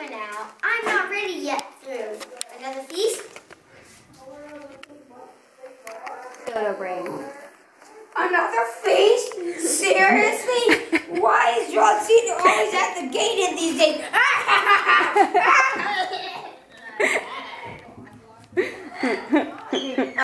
for now. I'm not ready yet through another feast. Dodo brain. Another feast? Seriously? Why is John Cena always at the gate in these days?